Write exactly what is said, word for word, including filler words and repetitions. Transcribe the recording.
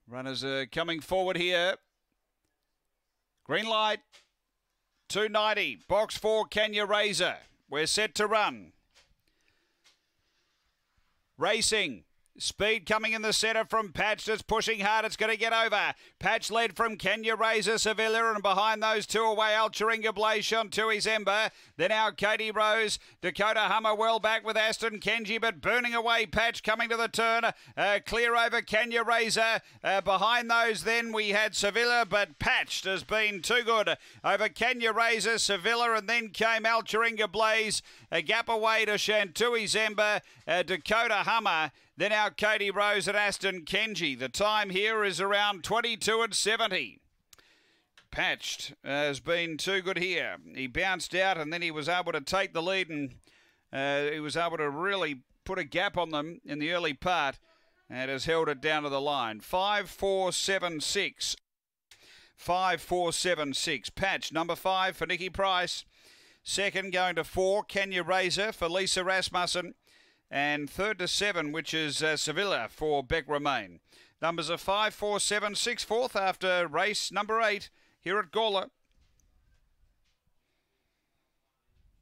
Runners are coming forward here. Green light. two ninety. Box four, Kenya Razor. We're set to run. Racing. Speed coming in the centre from Patch. That's pushing hard. It's going to get over. Patch led from Kenya Razor, Sevilla, and behind those two away, Alturinga Blaze on to his Ember. Then our Katie Rose. Dakota Hummer well back with Aston Kenji, but burning away. Patch coming to the turn. Uh, clear over Kenya Razor. Uh, behind those then we had Sevilla, but Patched has been too good over Kenya Razor, Sevilla, and then came Alturinga Blaze. A gap away to Shantui's Ember. Uh, Dakota Hummer. Then our Katie Rose and Aston Kenji. The time here is around twenty-two and seventy. Patched has been too good here. He bounced out and then he was able to take the lead, and uh, he was able to really put a gap on them in the early part and has held it down to the line. five four seven six. five four seven six. Patch, number five for Nikki Price. Second going to four, Kenya Razor for Lisa Rasmussen. And third to seven, which is uh, Sevilla for Beck Remain. Numbers are five, four, seven, six, fourth after race number eight here at Gawler.